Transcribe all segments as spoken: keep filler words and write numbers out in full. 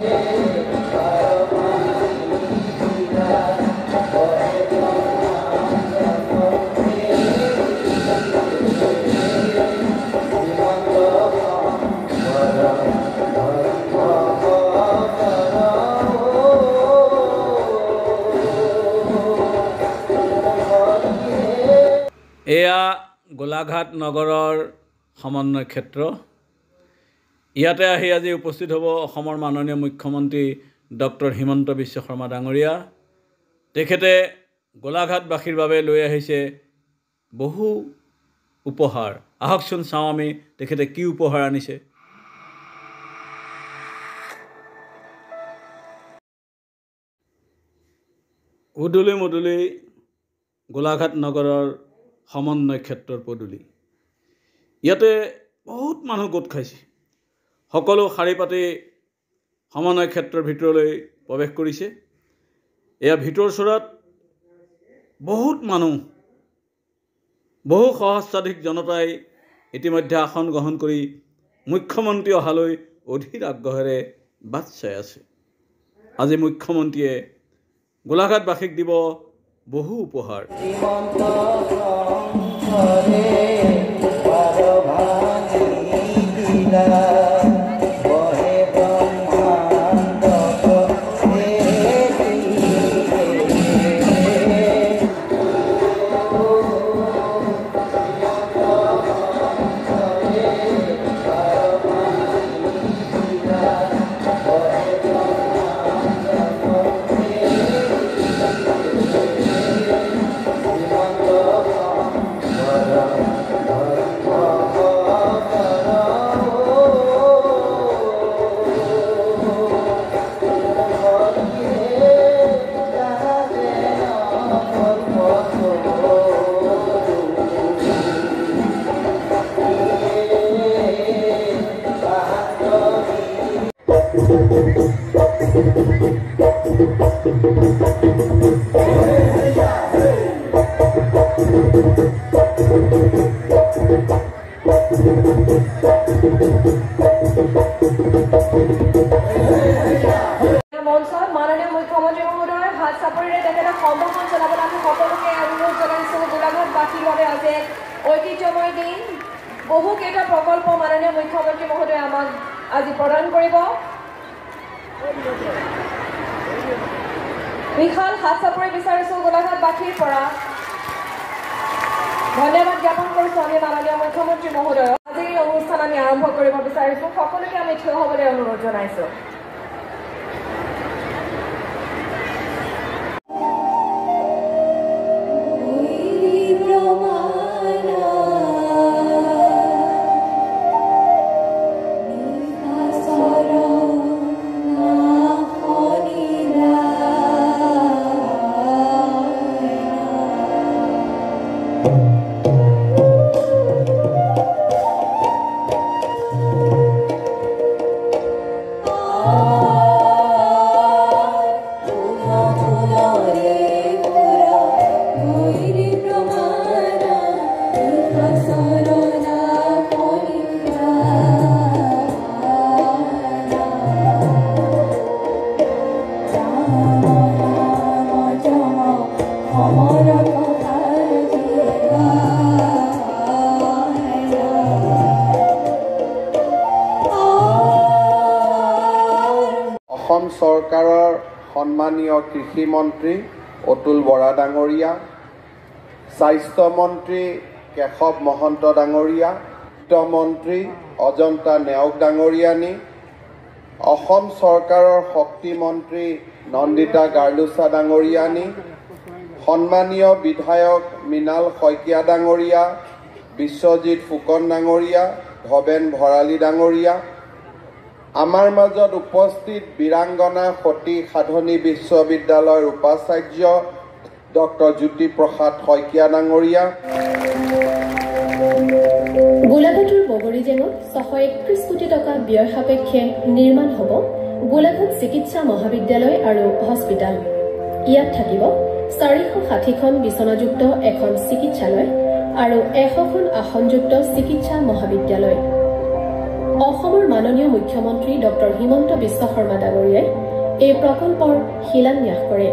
এয়া গোলাঘাট নগৰৰ সমন্বয় ক্ষেত্ৰ। ইয়াতে আহি আজি উপস্থিত হ'ব অসমৰ মাননীয় মুখ্যমন্ত্ৰী ডক্টৰ হিমন্ত বিশ্ব শৰ্মা ডাঙৰীয়া। তেখেতে গোলাঘাটবাসীৰ বাবে লৈ আহিছে বহু উপহাৰ। আহকচোন চাওঁ আমি তেখেতে কি উপহাৰ আনিছে। উদুলি মুদুলি গোলাঘাট নগৰৰ সমন্বয় ক্ষেত্ৰৰ পদূলি। ইয়াতে বহুত মানুহ গোট খাইছে। সকলো শাৰী পাতি সমন্বয় ক্ষেত্ৰৰ ভিতৰলৈ প্ৰৱেশ কৰিছে। এয়া ভিতৰ চোৰাত বহুত মানুহ, বহু সহস্ৰাধিক জনতাই ইতিমধ্যে আসন গ্ৰহণ কৰি মুখ্যমন্ত্ৰী অহালৈ অধীৰ আগ্ৰহেৰে বাট চাই আছে। আজি মুখ্যমন্ত্ৰীয়ে গোলাঘাটবাসীক দিব বহু উপহাৰ। মঞ্চত মাননীয় মুখ্যমন্ত্ৰী মহোদয় হাত চাপৰিৰে তেখেতক সম্ভাষণ জনাবলৈ আমি সকলোকে অনুৰোধ জনাইছোঁ। গোলাঘাটবাসীৰ বাবে আজি ঐতিহ্যময় দিন। বহুকেইটা প্ৰকল্প মাননীয় মুখ্যমন্ত্ৰী মহোদয়ে আমাক আজি প্ৰদান কৰিব। বিশাল হাত চাপৰি বিচাৰিছোঁ গোলাঘাটবাসীৰ পৰা। ধন্যবাদ জ্ঞাপন কৰিছোঁ আমি মাননীয় মুখ্যমন্ত্ৰী মহোদয়ক। আজিৰ এই অনুষ্ঠান আমি আৰম্ভ কৰিব বিচাৰিছোঁ। সকলোকে আমি থিয় হ'বলৈ অনুৰোধ জনাইছোঁ। অসম চৰকাৰৰ সন্মানীয় কৃষি মন্ত্ৰী অতুল বৰা ডাঙৰীয়া, স্বাস্থ্য মন্ত্ৰী কেশৱ মহন্ত ডাঙৰীয়া, বিত্তমন্ত্ৰী অজন্তা নেওগ ডাঙৰীয়ানী, অসম চৰকাৰৰ শক্তি মন্ত্ৰী নন্দিতা গাৰ্লুচা ডাঙৰীয়ানী, সন্মানীয় বিধায়ক মৃণাল শইকীয়া ডাঙৰীয়া, বিশ্বজিৎ ফুকন ডাঙৰীয়া, ভৱেন ভৰালী ডাঙৰীয়া, আমাৰ মাজত উপস্থিত বীৰাংগনা সতী সাধনী বিশ্ববিদ্যালয়ৰ উপাচাৰ্য ডক্টৰ জ্যোতিপ্ৰসাদ শইকীয়া ডাঙৰীয়া। গোলাঘাটৰ বগৰীজেঙত ছশ একত্ৰিশ কোটি টকা ব্যয় সাপেক্ষে নিৰ্মাণ হ'ব গোলাঘাট চিকিৎসা মহাবিদ্যালয় আৰু হস্পিটেল। ইয়াত থাকিব চাৰিশ ষাঠিখন বিচনাযুক্ত এখন চিকিৎসালয় আৰু এশখন আসনযুক্ত চিকিৎসা মহাবিদ্যালয়। অসমৰ মাননীয় মুখ্যমন্ত্ৰী ডক্টৰ হিমন্ত বিশ্ব শৰ্মা ডাঙৰীয়াই এই প্ৰকল্পৰ শিলান্যাস কৰে।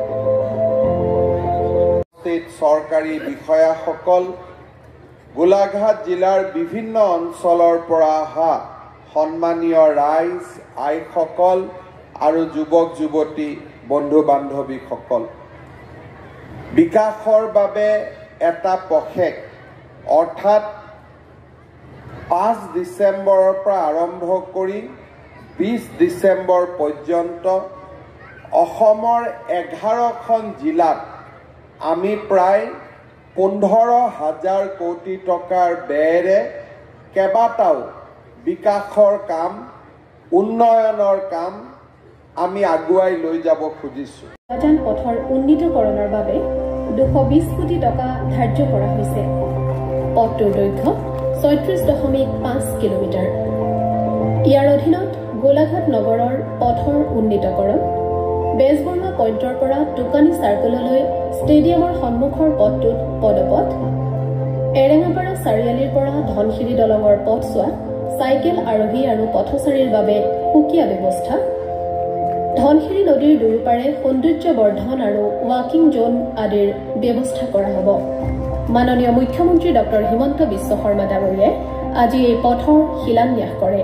চৰকাৰী বিষয়াসকল, গোলাঘাট জিলাৰ বিভিন্ন অঞ্চলৰ পৰা অহা সন্মানীয় ৰাইজ, আইসকল আৰু যুৱক যুৱতী, বন্ধু বান্ধৱীসকল, বিকাশৰ বাবে এটা পষেক অৰ্থাৎ পাঁচ ডিচেম্বৰৰ পৰা আৰম্ভ কৰি বিশ ডিচেম্বৰ পৰ্যন্ত অসমৰ এঘাৰখন জিলাত আমি প্ৰায় পোন্ধৰ হাজাৰ কোটি টকাৰ ব্যয়েৰে কেইবাটাও বিকাশৰ কাম, উন্নয়নৰ কাম আমি আগুৱাই লৈ যাব খুজিছোঁ। ৰাজান পথৰ উন্নীতকৰণৰ বাবে দুশ বিশ কোটি টকা ধাৰ্য কৰা হৈছে। পথটোৰ দৈৰ্ঘ্য ছয়ত্ৰিশ দশমিক পাঁচ কিলোমিটাৰ। ইয়াৰ অধীনত গোলাঘাট নগৰৰ পথৰ উন্নীতকৰণ, বেজবৰুৱা পইণ্টৰ পৰা টোকানী চাৰ্কললৈ ষ্টেডিয়ামৰ সন্মুখৰ পথটোত পদপথ, এৰেঙাপাৰা চাৰিআলিৰ পৰা ধনশিৰি দলঙৰ পথছোৱা, চাইকেল আৰোহী আৰু পথচাৰীৰ বাবে সুকীয়া ব্যৱস্থা, ধনশিৰি নদীৰ দুয়োপাৰে সৌন্দৰ্য বৰ্ধন আৰু ৱাকিং জোন আদিৰ ব্যৱস্থা কৰা হ'ব। মাননীয় মুখ্যমন্ত্ৰী ডক্টৰ হিমন্ত বিশ্ব শৰ্মা ডাঙৰীয়াই আজি এই পথৰ শিলান্যাস কৰে।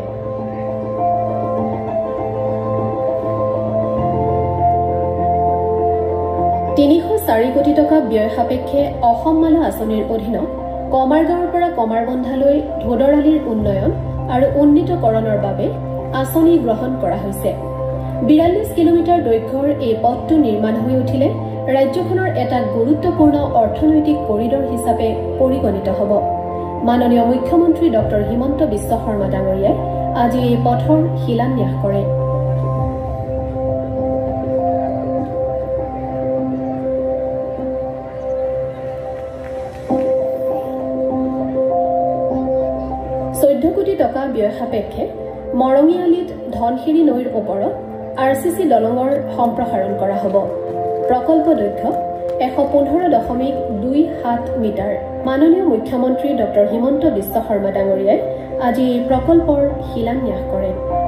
তিনিশ চাৰি কোটি টকা ব্যয় সাপেক্ষে অসম মালা আঁচনিৰ অধীনত কমাৰগাঁৱৰ পৰা কমাৰবন্ধালৈ ধোদৰালিৰ উন্নয়ন আৰু উন্নীতকৰণৰ বাবে আঁচনি গ্ৰহণ কৰা হৈছে। বিৰাল্লিছ কিলোমিটাৰ দৈৰ্ঘ্যৰ এই পথটো নিৰ্মাণ হৈ উঠিলে ৰাজ্যখনৰ এটা গুৰুত্বপূৰ্ণ অৰ্থনৈতিক কৰিডৰ হিচাপে পৰিগণিত হ'ব। মাননীয় মুখ্যমন্ত্ৰী ডক্টৰ হিমন্ত বিশ্ব শৰ্মা ডাঙৰীয়াই আজি এই পথৰ শিলান্যাস কৰে। চৈধ্য কোটি টকা ব্যয় সাপেক্ষে মৰঙীআলিত ধনশিৰি নৈৰ ওপৰত আৰ চি চি দলঙৰ সম্প্ৰসাৰণ কৰা হ'ব। প্ৰকল্প দৈৰ্ঘ্য এশ পোন্ধৰ দশমিক দুই সাত মিটাৰ। মাননীয় মুখ্যমন্ত্ৰী ডক্টৰ হিমন্ত বিশ্ব শৰ্মা ডাঙৰীয়াই আজি এই প্ৰকল্পৰ শিলান্যাস কৰে।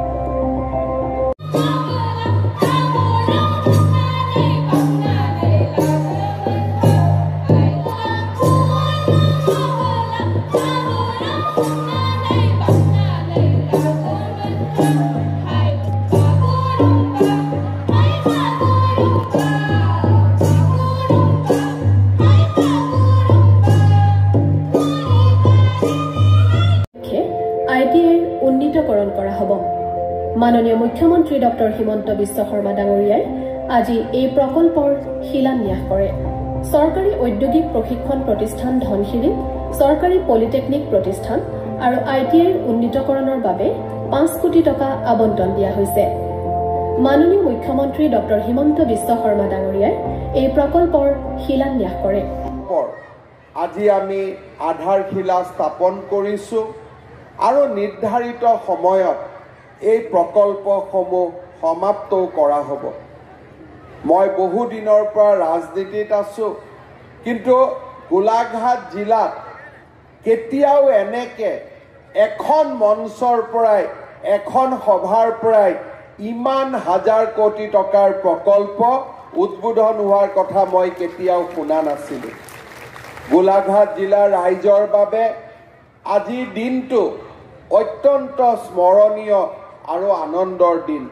উন্নীতকৰণ কৰা হ'ব। মাননীয় মুখ্যমন্ত্ৰী ডক্টৰ হিমন্ত বিশ্ব শৰ্মা ডাঙৰীয়াই আজি এই প্ৰকল্পৰ শিলান্যাস কৰে। চৰকাৰী ঔদ্যোগিক প্ৰশিক্ষণ প্ৰতিষ্ঠান ধনশিৰি, চৰকাৰী পলিটেকনিক প্ৰতিষ্ঠান আৰু আই টি আইৰ উন্নীতকৰণৰ বাবে পাঁচ কোটি টকা আবণ্টন দিয়া হৈছে। মাননীয় মুখ্যমন্ত্ৰী ডক্টৰ হিমন্ত বিশ্ব শৰ্মা ডাঙৰীয়াই এই প্ৰকল্পৰ শিলান্যাস কৰে। আজি আমি আধাৰশিলা স্থাপন কৰিছোঁ আৰু নিৰ্ধাৰিত সময়ত এই প্ৰকল্পসমূহ সমাপ্তও কৰা হ'ব। মই বহু দিনৰ পৰা ৰাজনীতিত আছোঁ, কিন্তু গোলাঘাট জিলাত কেতিয়াও এনেকে এখন মঞ্চৰ পৰাই, এখন সভাৰ পৰাই ইমান হাজাৰ কোটি টকাৰ প্ৰকল্প উদ্বোধন হোৱাৰ কথা মই কেতিয়াও শুনা নাছিলোঁ। গোলাঘাট জিলাৰ ৰাইজৰ বাবে আজিৰ দিনটো অত্যন্ত স্মৰণীয় আৰু আনন্দৰ দিন।